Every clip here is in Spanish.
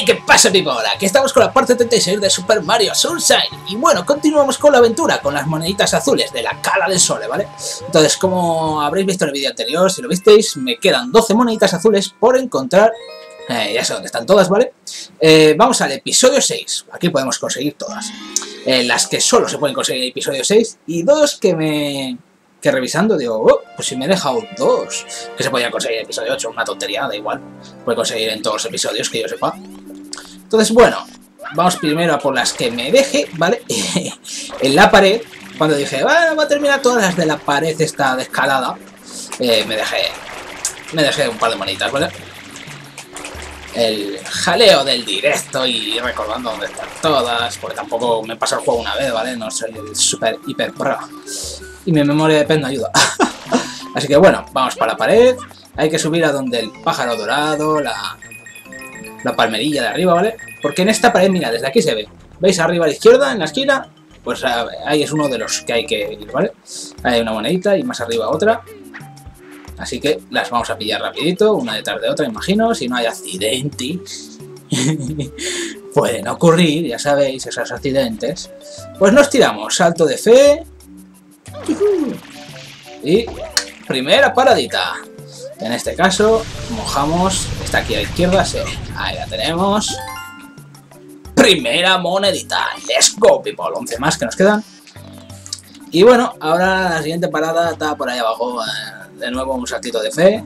¿Qué pasa, people? Aquí estamos con la parte 36 de Super Mario Sunshine. Y bueno, continuamos con la aventura, con las moneditas azules de la Cala del Sole, ¿vale? Entonces, como habréis visto en el vídeo anterior, si lo visteis, me quedan 12 moneditas azules por encontrar. Ya sé dónde están todas, ¿vale? Vamos al episodio 6. Aquí podemos conseguir todas. Las que solo se pueden conseguir en el episodio 6. Y dos que revisando digo, oh, pues si me he dejado dos que se podían conseguir en el episodio 8, una tontería, da igual. Puede conseguir en todos los episodios que yo sepa. Entonces, bueno, vamos primero a por las que me deje, ¿vale? En la pared, cuando dije, bueno, voy a terminar todas las de la pared esta de escalada, me dejé un par de moneditas, ¿vale? El jaleo del directo y recordando dónde están todas, porque tampoco me pasa el juego una vez, ¿vale? No soy el super hiper pro. Y mi memoria de pez no ayuda. Así que bueno, vamos para la pared. Hay que subir a donde el pájaro dorado, la palmerilla de arriba, ¿vale? Porque en esta pared, mira, desde aquí se ve. ¿Veis arriba a la izquierda, en la esquina? Pues ahí es uno de los que hay que ir, ¿vale? Ahí hay una monedita y más arriba otra. Así que las vamos a pillar rapidito, una detrás de otra, imagino, si no hay accidentes. Pueden ocurrir, ya sabéis, esos accidentes. Pues nos tiramos, salto de fe. Y primera paradita. En este caso, mojamos. Está aquí a la izquierda, sí. Ahí la tenemos. Primera monedita. Let's go, people. 11 más que nos quedan. Y bueno, ahora la siguiente parada está por ahí abajo. De nuevo un saltito de fe.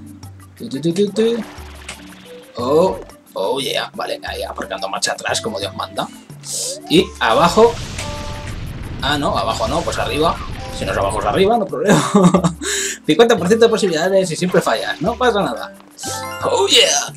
Oh yeah. Vale, ahí aparcando marcha atrás como Dios manda. Y abajo. Ah, no, abajo no, pues arriba. Si no es abajo es arriba, no problema. 50% de posibilidades y siempre fallas, no pasa nada. Oh yeah.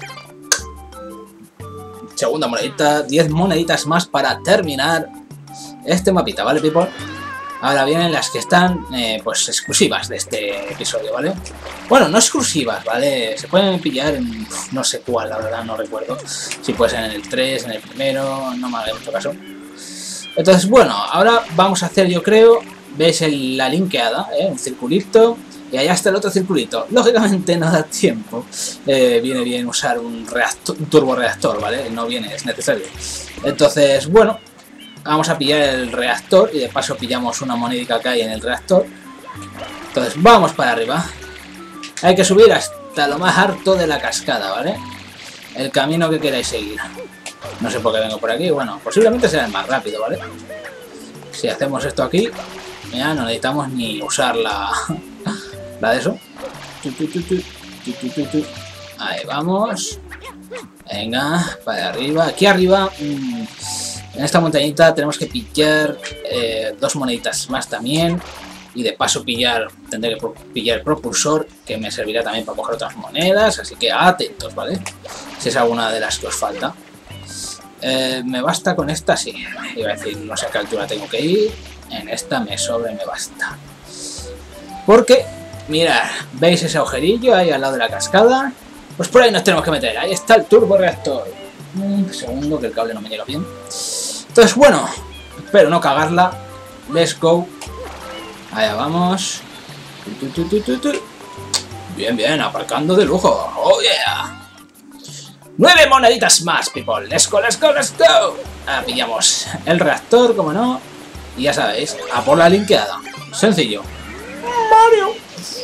Segunda monedita, 10 moneditas más para terminar este mapita, ¿vale, people? Ahora vienen las que están, pues, exclusivas de este episodio, ¿vale? Bueno, no exclusivas, ¿vale? Se pueden pillar en no sé cuál, la verdad, no recuerdo. Si puede ser en el 3, en el primero, no me haga mucho caso. Entonces, bueno, ahora vamos a hacer, yo creo, ¿veis la linkeada? Un circulito. Y allá está el otro circulito. Lógicamente no da tiempo. Viene bien usar un turbo reactor, ¿vale? No viene, es necesario. Entonces, bueno, vamos a pillar el reactor y de paso pillamos una monedica que hay en el reactor. Entonces, vamos para arriba. Hay que subir hasta lo más alto de la cascada, ¿vale? El camino que queráis seguir. No sé por qué vengo por aquí. Bueno, posiblemente será el más rápido, ¿vale? Si hacemos esto aquí, ya no necesitamos ni usar la de eso. Ahí vamos. Venga, para arriba. Aquí arriba, en esta montañita tenemos que pillar 2 moneditas más también. Y de paso tendré que pillar el propulsor, que me servirá también para coger otras monedas. Así que atentos, ¿vale? Si es alguna de las que os falta. ¿Me basta con esta? Sí. Iba a decir, no sé a qué altura tengo que ir. En esta me sobra y me basta. Porque, mirad, ¿veis ese agujerillo ahí al lado de la cascada? Pues por ahí nos tenemos que meter. Ahí está el turbo reactor. Un segundo, que el cable no me llega bien. Entonces, bueno, espero no cagarla. Let's go. Allá vamos. Bien, bien, aparcando de lujo. Oh yeah. 9 moneditas más, people. Let's go, let's go, let's go. Ahora pillamos el reactor, como no. Y ya sabéis, a por la linkeada. Sencillo. Mario.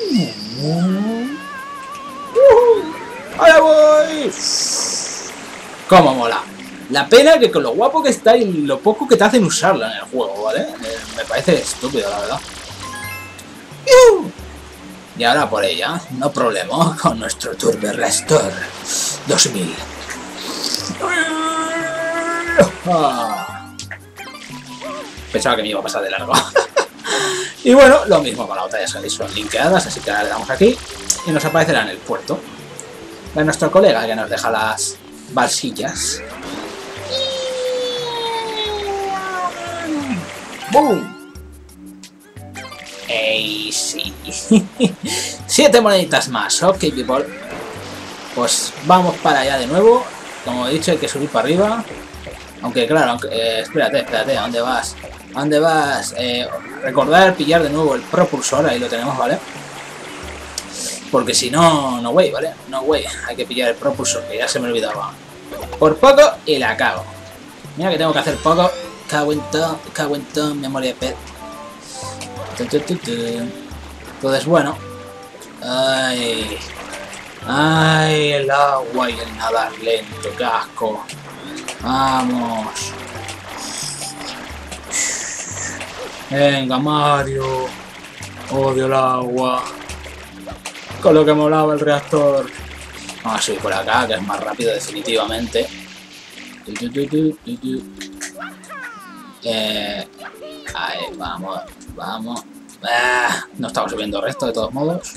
¡Ahora voy! ¡Cómo mola! La pena que con lo guapo que está y lo poco que te hacen usarla en el juego, ¿vale? Me parece estúpido, la verdad. Y ahora por ella, no problema, con nuestro Turbo Reactor 2000. Pensaba que me iba a pasar de largo. Y bueno, lo mismo con la otra, ya sabéis, son linkeadas, así que ahora le damos aquí y nos aparecerá en el puerto de nuestro colega que nos deja las balsillas. ¡Boom! ¡Ey, sí! 7 moneditas más, ok, people. Pues vamos para allá de nuevo. Como he dicho, hay que subir para arriba. Aunque claro, espérate, ¿a dónde vas? ¿A dónde vas? Recordar pillar de nuevo el propulsor, ahí lo tenemos, ¿vale? Porque si no, no way, ¿vale? No way, hay que pillar el propulsor, que ya se me olvidaba. Por poco y la cago. Mira que tengo que hacer poco. Cago en todo, memoria de pez. Entonces, bueno. Ay. Ay, el agua y el nadar lento, qué asco. Vamos. Venga, Mario. Odio el agua. Con lo que molaba el reactor. Vamos a subir por acá, que es más rápido definitivamente. Ahí, vamos. No estamos subiendo recto de todos modos.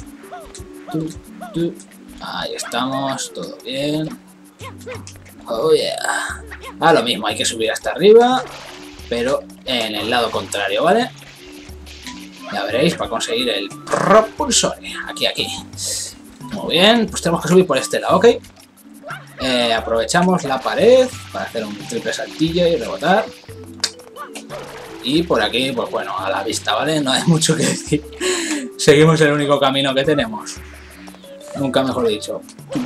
Ahí estamos, todo bien. Oh yeah. Lo mismo, hay que subir hasta arriba, pero en el lado contrario, ¿vale? Ya veréis, para conseguir el propulsor. Aquí. Muy bien, pues tenemos que subir por este lado, ¿ok? Aprovechamos la pared para hacer un triple saltillo y rebotar. Y por aquí, pues bueno, a la vista, ¿vale? No hay mucho que decir. Seguimos el único camino que tenemos. Nunca mejor dicho.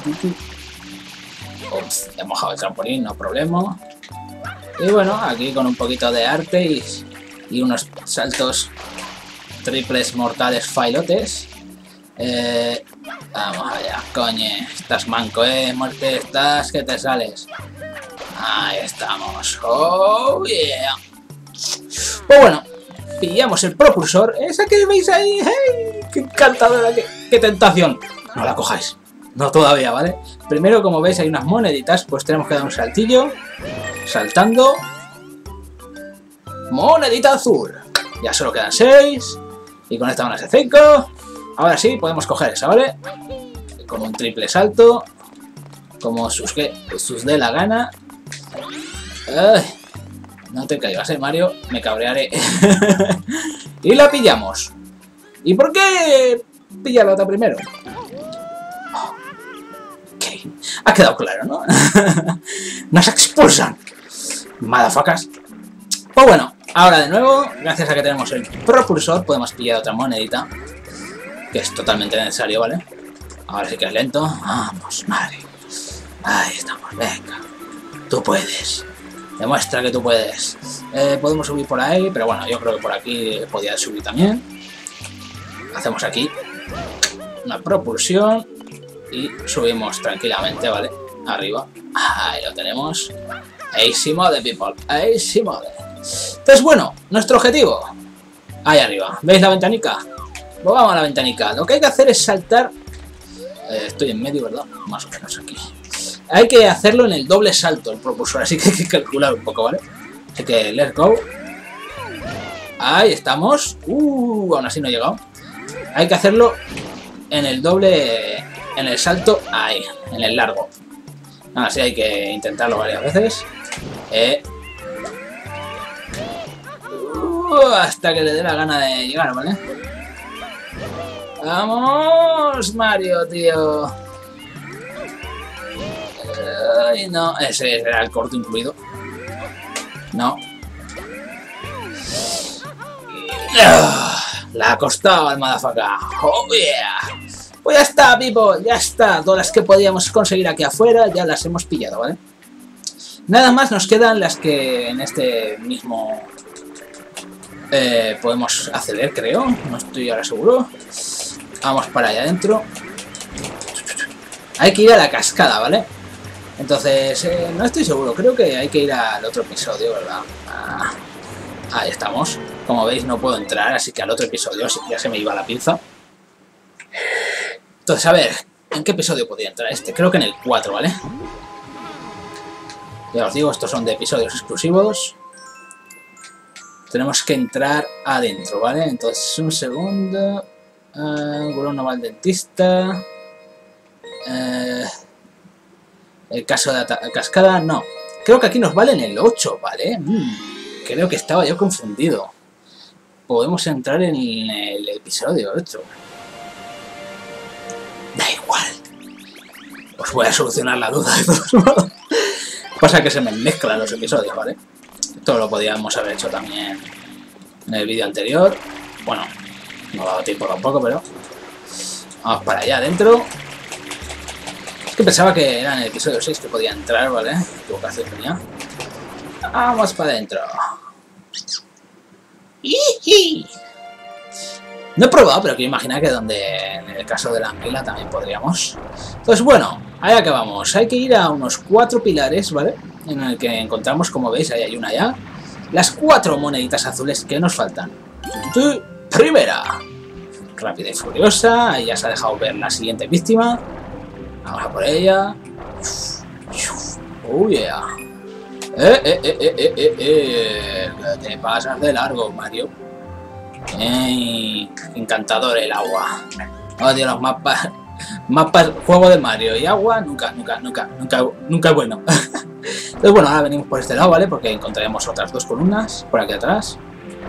Ups, he mojado el trampolín, no problema. Y bueno, aquí con un poquito de arte y unos saltos triples mortales failotes. Vamos allá, coño. Estás manco, muerte, estás que te sales. Ahí estamos. Oh yeah. Pues bueno, pillamos el propulsor. Esa que veis ahí. ¡Hey! ¡Qué encantadora! ¡Qué tentación! No la cojáis. No todavía, ¿vale? Primero, como veis, hay unas moneditas. Pues tenemos que dar un saltillo. Saltando. Monedita azul. Ya solo quedan 6. Y con esta van a ser 5. Ahora sí, podemos coger esa, ¿vale? Con un triple salto. Como sus dé la gana. Ay, no te caigas, Mario. Me cabrearé. Y la pillamos. ¿Y por qué pilla la otra primero? Ok. Ha quedado claro, ¿no? Nos expulsan. Motherfuckers. Pues bueno, ahora de nuevo, gracias a que tenemos el propulsor, podemos pillar otra monedita. Que es totalmente necesario, ¿vale? Ahora sí que es lento. Vamos, Mario. Ahí estamos, venga. Tú puedes. Demuestra que tú puedes. Podemos subir por ahí, pero bueno, yo creo que por aquí podía subir también. Hacemos aquí una propulsión y subimos tranquilamente, ¿vale? Arriba. Ahí lo tenemos. Easy mode, people. Easy mode. Entonces, bueno, nuestro objetivo. Ahí arriba. ¿Veis la ventanica? Pues vamos a la ventanica. Lo que hay que hacer es saltar. Estoy en medio, ¿verdad? Más o menos aquí. Hay que hacerlo en el doble salto, el propulsor, así que hay que calcular un poco, ¿vale? Así que, let's go. Ahí estamos. Aún así no he llegado. Hay que hacerlo en el doble, en el salto, ahí, en el largo. Así hay que intentarlo varias veces. Hasta que le dé la gana de llegar, ¿vale? ¡Vamos, Mario, tío! Ay, no, ese era el corto incluido. No. La ha costado al motherfucker. ¡Oh, yeah! Pues ya está, people, ya está. Todas las que podíamos conseguir aquí afuera ya las hemos pillado, ¿vale? Nada más nos quedan las que en este mismo podemos acceder, creo. No estoy ahora seguro. Vamos para allá adentro. Hay que ir a la cascada, ¿vale? Entonces, no estoy seguro. Creo que hay que ir al otro episodio, ¿verdad? Ahí estamos. Como veis, no puedo entrar, así que al otro episodio ya se me iba la pinza. Entonces, a ver, ¿en qué episodio podría entrar este? Creo que en el 4, ¿vale? Ya os digo, estos son de episodios exclusivos. Tenemos que entrar adentro, ¿vale? Entonces, un segundo. Gurón no va al dentista. El caso de la cascada, no. Creo que aquí nos vale en el 8, ¿vale? Creo que estaba yo confundido. Podemos entrar en el episodio 8. Da igual. Os voy a solucionar la duda de todos modos. Pasa que se me mezclan los episodios, ¿vale? Esto lo podíamos haber hecho también en el vídeo anterior. Bueno, no ha dado tiempo tampoco, pero... Vamos para allá adentro. que pensaba que era en el episodio 6 que podía entrar, ¿vale? Equivocación tenía. Vamos para adentro. No he probado, pero quiero imaginar que en el caso de la anguila también podríamos. Entonces, bueno, allá que vamos. Hay que ir a unos 4 pilares, ¿vale? En el que encontramos, como veis, ahí hay una ya. Las 4 moneditas azules que nos faltan. Primera. Rápida y furiosa. Ahí ya se ha dejado ver la siguiente víctima. Vamos a por ella. Oh, yeah. Te pasas de largo, Mario. Encantador el agua. Odio los mapas. Mapas, juego de Mario y agua, nunca es bueno. Entonces, bueno, ahora venimos por este lado, ¿vale? Porque encontraremos otras 2 columnas por aquí atrás.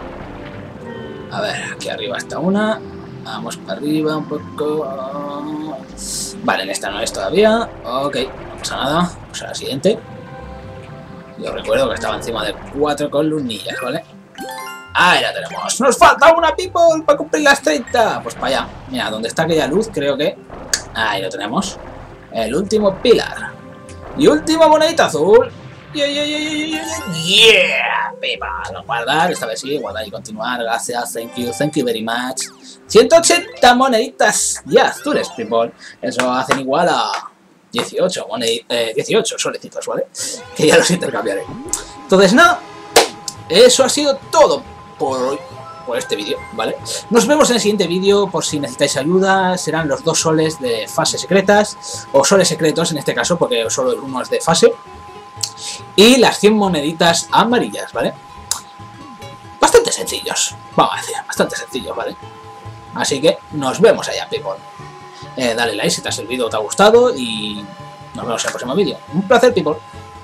A ver, aquí arriba está una. Vamos para arriba un poco. Vale, en esta no es todavía. Ok, no pasa nada. Vamos a la siguiente. Yo recuerdo que estaba encima de 4 columnillas, ¿vale? Ahí la tenemos. ¡Nos falta una, people! Para cumplir las 30. Pues para allá. Mira, donde está aquella luz, creo que... Ahí lo tenemos. El último pilar. Y última monedita azul. Yeah, people. Guardar, esta vez sí. Guardar y continuar. Gracias, thank you very much. 180 moneditas ya azules, people. Eso hacen igual a 18 solecitos, ¿vale? Que ya los intercambiaré. Entonces, nada. Eso ha sido todo por hoy, por este vídeo, ¿vale? Nos vemos en el siguiente vídeo, por si necesitáis ayuda. Serán los 2 soles de fases secretas, o soles secretos en este caso, porque solo uno es de fase. Y las 100 moneditas amarillas, ¿vale? Bastante sencillos, vamos a decir, bastante sencillos, ¿vale? Así que nos vemos allá, people. Dale like si te ha servido o te ha gustado y nos vemos en el próximo vídeo. Un placer, people.